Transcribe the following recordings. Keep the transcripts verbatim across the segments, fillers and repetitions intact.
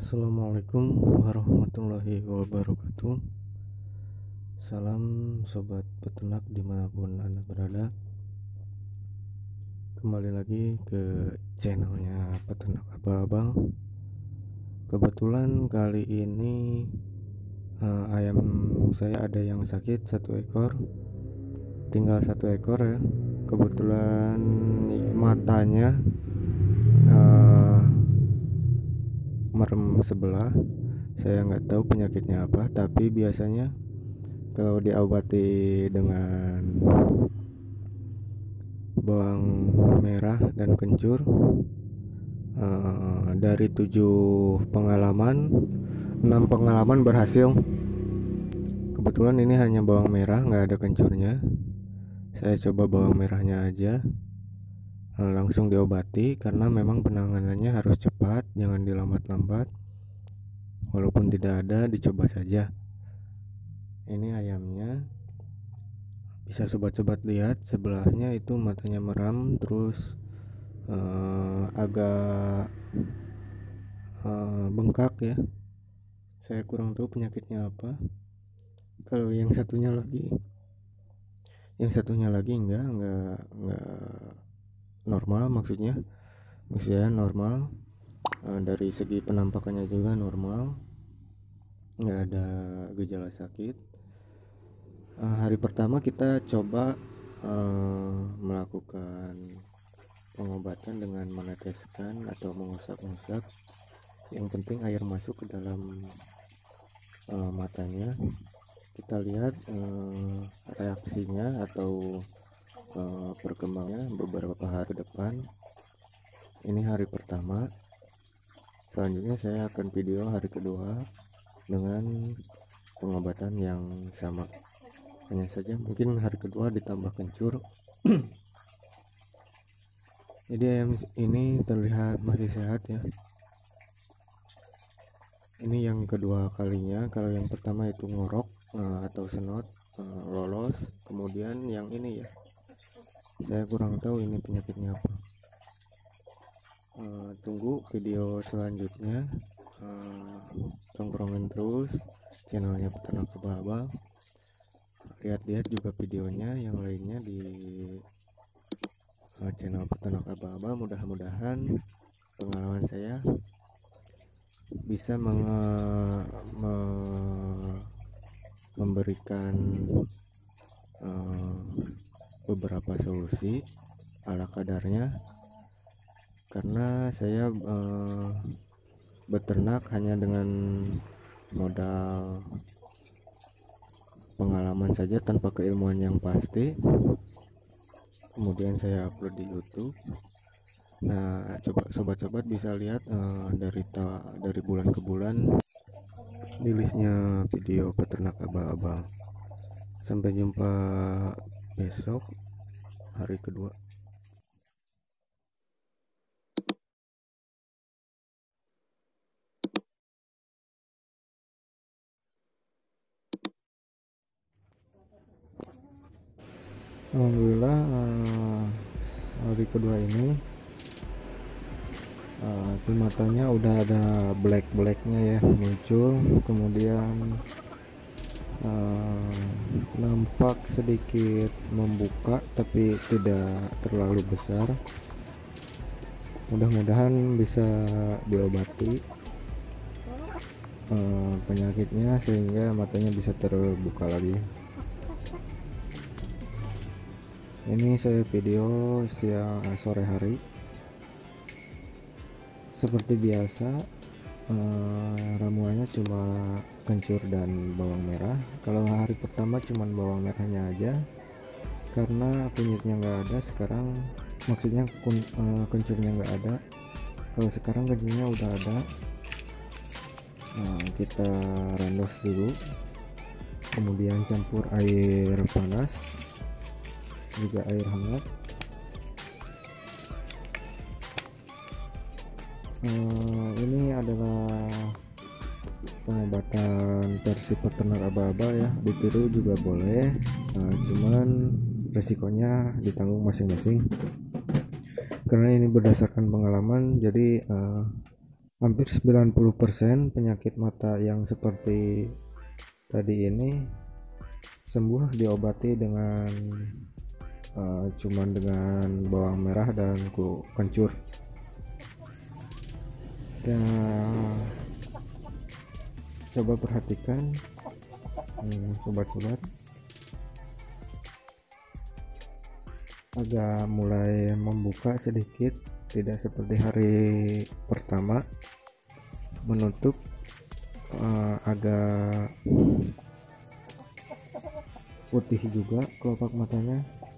Assalamualaikum warahmatullahi wabarakatuh. Salam sobat peternak dimanapun Anda berada. Kembali lagi ke channelnya Peternak Abal-Abal. Kebetulan kali ini uh, ayam saya ada yang sakit satu ekor. Tinggal satu ekor ya. Kebetulan matanya uh, merem sebelah. Saya nggak tahu penyakitnya apa, tapi biasanya kalau diobati dengan bawang merah dan kencur, uh, dari tujuh pengalaman enam pengalaman berhasil. Kebetulan ini hanya bawang merah, nggak ada kencurnya. Saya coba bawang merahnya aja, uh, langsung diobati karena memang penanganannya harus cepat, jangan dilambat-lambat. Walaupun tidak ada, dicoba saja. Ini ayamnya, bisa sobat-sobat lihat sebelahnya itu matanya meram, terus uh, agak uh, bengkak ya. Saya kurang tahu penyakitnya apa. Kalau yang satunya lagi, yang satunya lagi enggak, enggak, enggak normal maksudnya, maksudnya normal. Uh, dari segi penampakannya juga normal, nggak ada gejala sakit. Uh, hari pertama kita coba uh, melakukan pengobatan dengan meneteskan atau mengusap-ngusap. Yang penting air masuk ke dalam uh, matanya. Kita lihat uh, reaksinya atau uh, perkembangannya beberapa hari ke depan. Ini hari pertama. Selanjutnya saya akan video hari kedua dengan pengobatan yang sama. Hanya saja mungkin hari kedua ditambah kencur. Jadi ayam ini terlihat masih sehat ya. Ini yang kedua kalinya. Kalau yang pertama itu ngorok uh, atau senot, uh, lolos. Kemudian yang ini ya, saya kurang tahu ini penyakitnya apa. Uh, tunggu video selanjutnya. Uh, tongkrongin terus channelnya Peternak Abal-Abal. Lihat-lihat juga videonya yang lainnya di uh, channel Peternak Abal-Abal. Mudah-mudahan pengalaman saya bisa menge, me, memberikan uh, beberapa solusi ala kadarnya, karena saya uh, beternak hanya dengan modal pengalaman saja tanpa keilmuan yang pasti. Kemudian saya upload di YouTube. Nah, coba sobat-sobat bisa lihat uh, dari ta dari bulan ke bulan di listnya video Peternak Abal-Abal. Sampai jumpa besok hari kedua. Alhamdulillah uh, hari kedua ini uh, si matanya udah ada black-blacknya ya muncul. Kemudian uh, nampak sedikit membuka tapi tidak terlalu besar. Mudah-mudahan bisa diobati uh, penyakitnya sehingga matanya bisa terbuka lagi. Ini saya video siang sore hari. Seperti biasa, eh, ramuannya cuma kencur dan bawang merah. Kalau hari pertama cuma bawang merahnya aja karena kunyitnya nggak ada. Sekarang maksudnya kun, eh, kencurnya nggak ada. Kalau sekarang kencurnya udah ada. Nah, kita randos dulu, kemudian campur air panas juga air hangat. Uh, ini adalah pengobatan versi peternak abal-abal ya, ditiru juga boleh, uh, cuman resikonya ditanggung masing-masing karena ini berdasarkan pengalaman. Jadi uh, hampir sembilan puluh persen penyakit mata yang seperti tadi ini sembuh diobati dengan uh, cuman dengan bawang merah dan kencur. Ya, coba perhatikan sobat-sobat, agak mulai membuka sedikit, tidak seperti hari pertama, menutup, uh, agak putih juga kelopak matanya.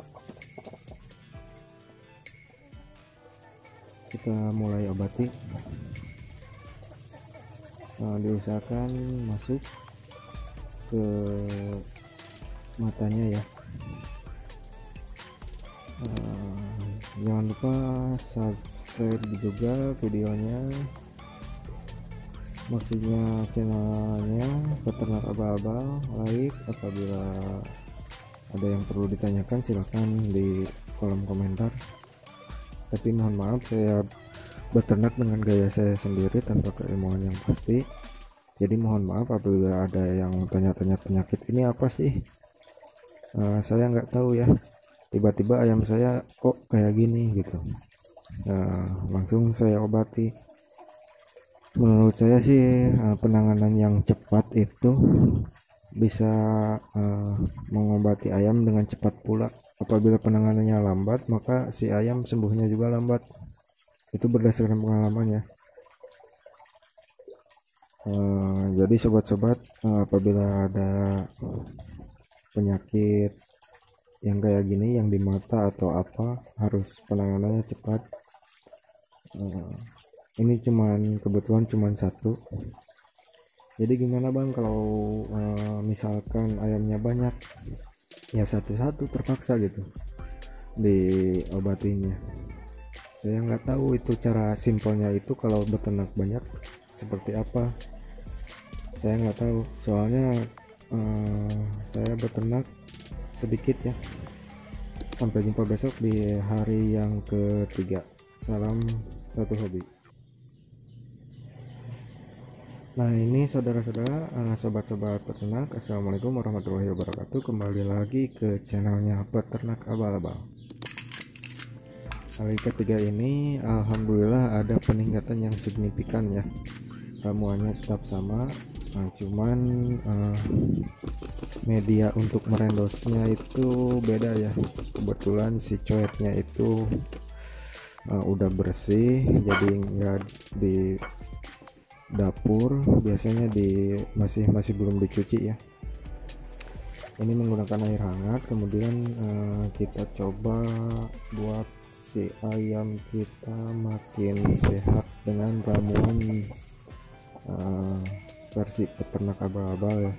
Kita mulai obati. Uh, diusahakan masuk ke matanya ya. Uh, jangan lupa subscribe juga videonya, maksudnya channelnya Peternak Abal-abal. Like, apabila ada yang perlu ditanyakan silahkan di kolom komentar. Tapi mohon maaf, saya beternak dengan gaya saya sendiri tanpa keilmuan yang pasti, jadi mohon maaf apabila ada yang tanya-tanya penyakit ini apa sih, uh, saya nggak tahu ya, tiba-tiba ayam saya kok kayak gini gitu. Nah, langsung saya obati. Menurut saya sih uh, penanganan yang cepat itu bisa uh, mengobati ayam dengan cepat pula. Apabila penanganannya lambat, maka si ayam sembuhnya juga lambat. Itu berdasarkan pengalaman ya. Uh, jadi sobat-sobat, uh, apabila ada penyakit yang kayak gini, yang di mata atau apa, harus penanganannya cepat. Uh, ini cuman kebetulan cuman satu. Jadi gimana bang kalau uh, misalkan ayamnya banyak? Ya satu-satu terpaksa gitu diobatinya. Saya nggak tahu itu cara simpelnya itu kalau beternak banyak seperti apa. Saya nggak tahu, soalnya uh, saya beternak sedikit ya. Sampai jumpa besok di hari yang ketiga. Salam satu hobi. Nah ini saudara-saudara, uh, sobat-sobat peternak, assalamualaikum warahmatullahi wabarakatuh. Kembali lagi ke channelnya Peternak Abal-abal. Hari ketiga ini alhamdulillah ada peningkatan yang signifikan ya. Ramuannya tetap sama, nah, cuman uh, media untuk merendosnya itu beda ya. Kebetulan si coetnya itu uh, udah bersih, jadi nggak di dapur, biasanya di masih masih belum dicuci ya. Ini menggunakan air hangat, kemudian uh, kita coba buat si ayam kita makin sehat dengan ramuan uh, versi Peternak Abal-abal ya.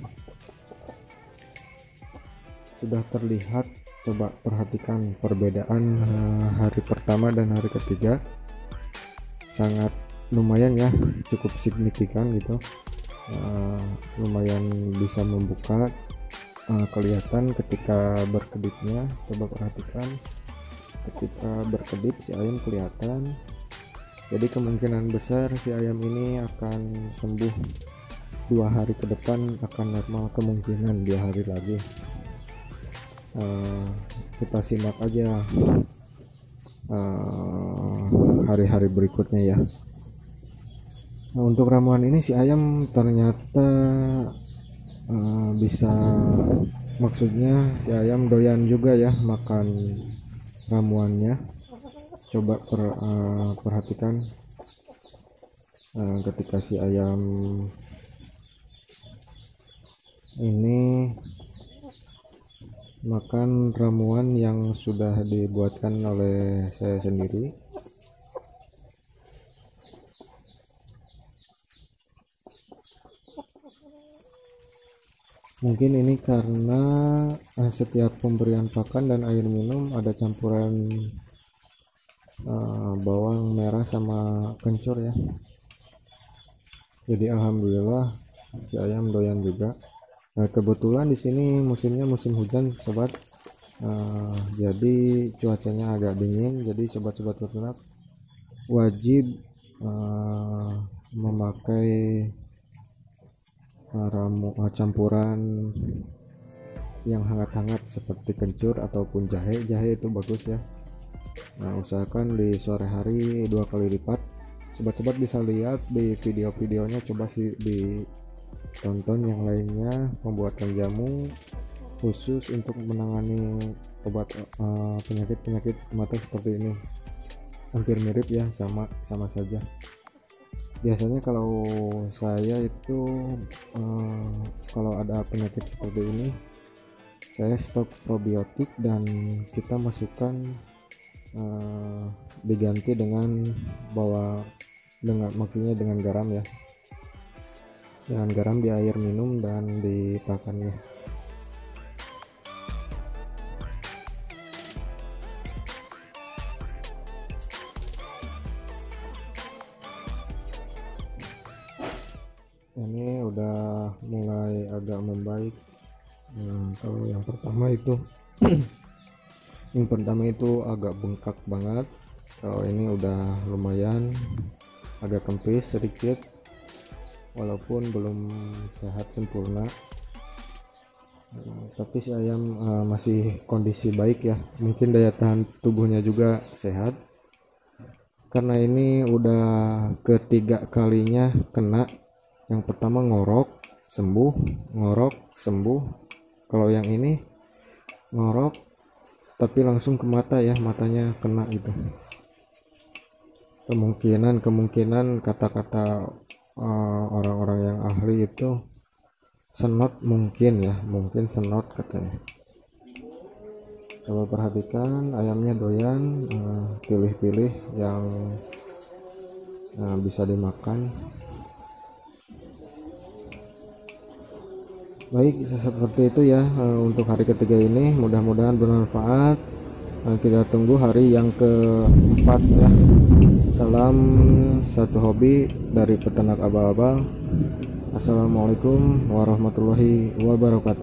Sudah terlihat, coba perhatikan perbedaan uh, hari pertama dan hari ketiga, sangat lumayan ya, cukup signifikan gitu. Uh, lumayan bisa membuka, uh, kelihatan ketika berkedipnya. Coba perhatikan, ketika berkedip si ayam kelihatan. Jadi kemungkinan besar si ayam ini akan sembuh dua hari ke depan, akan normal kemungkinan dua hari lagi. Uh, kita simak aja hari-hari uh, berikutnya ya. Nah, untuk ramuan ini si ayam ternyata uh, bisa, maksudnya si ayam doyan juga ya makan ramuannya. Coba per, uh, perhatikan uh, ketika si ayam ini makan ramuan yang sudah dibuatkan oleh saya sendiri. Mungkin ini karena uh, setiap pemberian pakan dan air minum ada campuran uh, bawang merah sama kencur ya. Jadi alhamdulillah si ayam doyan juga. Nah, kebetulan di sini musimnya musim hujan sobat. Uh, jadi cuacanya agak dingin, jadi sobat-sobat peternak wajib uh, memakai ramu campuran yang hangat-hangat seperti kencur ataupun jahe. Jahe itu bagus ya. Nah, usahakan di sore hari dua kali lipat. Sobat-sobat bisa lihat di video-videonya, coba sih ditonton yang lainnya, pembuatan jamu khusus untuk menangani obat uh, penyakit-penyakit mata seperti ini. Hampir mirip ya, sama sama saja. Biasanya kalau saya itu uh, kalau ada penyakit seperti ini, saya stop probiotik dan kita masukkan uh, diganti dengan bawa dengan maksudnya dengan garam ya, dengan garam di air minum dan dipakannya. Ini udah mulai agak membaik. Nah, kalau yang pertama itu yang pertama itu agak bengkak banget. Kalau ini udah lumayan agak kempis sedikit, walaupun belum sehat sempurna. Nah, tapi si ayam uh, masih kondisi baik ya, mungkin daya tahan tubuhnya juga sehat, karena ini udah ketiga kalinya kena. Yang pertama ngorok sembuh, ngorok sembuh. Kalau yang ini ngorok tapi langsung ke mata ya, matanya kena gitu. Kemungkinan kemungkinan kata-kata uh, orang-orang yang ahli itu senot, mungkin ya, mungkin senot katanya. Coba perhatikan ayamnya doyan, uh, pilih-pilih yang uh, bisa dimakan. Baik, seperti itu ya uh, untuk hari ketiga ini, mudah-mudahan bermanfaat. Uh, kita tunggu hari yang keempat ya. Salam satu hobi dari peternak abal-abal. Assalamualaikum warahmatullahi wabarakatuh.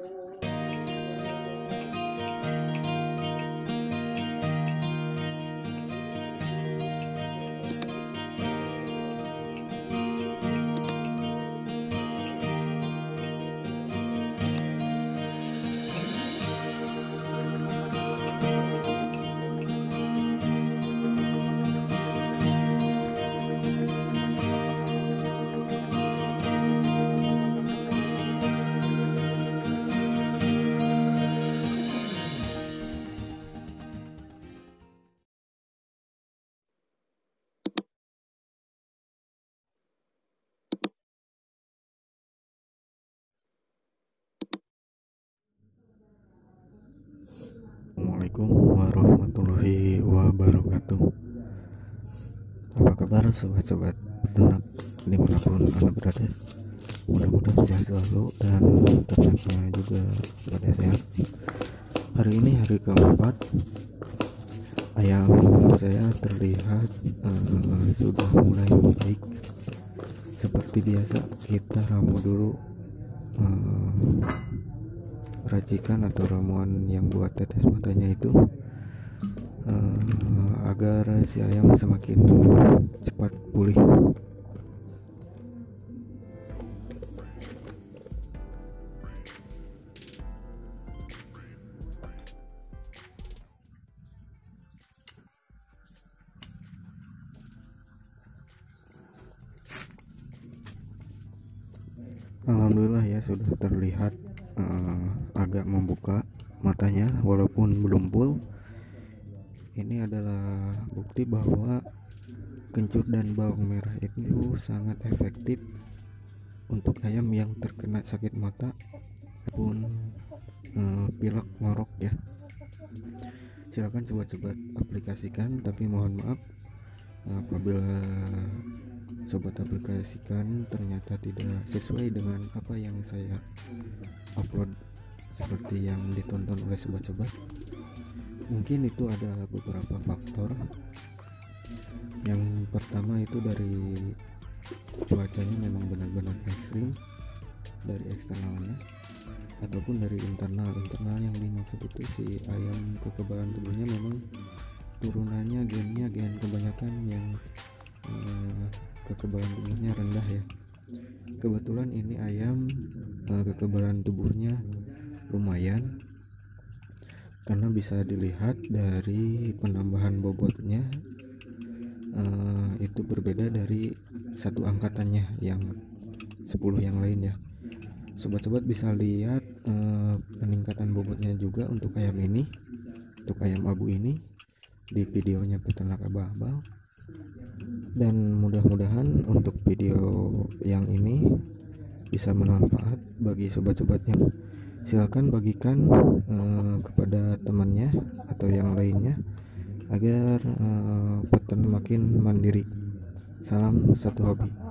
Assalamualaikum warahmatullahi wabarakatuh. Apa kabar sobat-sobat peternak dimanapun anda berada? Mudah-mudahan sehat selalu dan ternaknya juga pada sehat. Hari ini hari keempat, ayam saya terlihat uh, sudah mulai membaik. Seperti biasa, kita ramu dulu uh, racikan atau ramuan yang buat tetes matanya itu, uh, agar si ayam semakin cepat pulih. Alhamdulillah ya, sudah terlihat uh, agak membuka matanya walaupun belum full. Ini adalah bukti bahwa kencur dan bawang merah itu sangat efektif untuk ayam yang terkena sakit mata ataupun uh, pilek ngorok ya. Silakan sobat-sobat aplikasikan, tapi mohon maaf apabila sobat aplikasikan ternyata tidak sesuai dengan apa yang saya upload seperti yang ditonton oleh sobat-sobat. Mungkin itu ada beberapa faktor. Yang pertama itu dari cuacanya memang benar-benar ekstrim, dari eksternalnya ataupun dari internal. Internal yang dimaksud itu si ayam kekebalan tubuhnya memang turunannya gennya gen kebanyakan yang eh, kekebalan tubuhnya rendah ya. Kebetulan ini ayam uh, kekebalan tubuhnya lumayan, karena bisa dilihat dari penambahan bobotnya uh, itu berbeda dari satu angkatannya yang sepuluh yang lain ya. Sobat-sobat bisa lihat uh, peningkatan bobotnya juga untuk ayam ini, untuk ayam abu ini di videonya Peternak Abah-abah. Dan mudah-mudahan untuk video yang ini bisa bermanfaat bagi sobat-sobatnya. Silakan bagikan uh, kepada temannya atau yang lainnya agar uh, peternak makin mandiri. Salam satu hobi.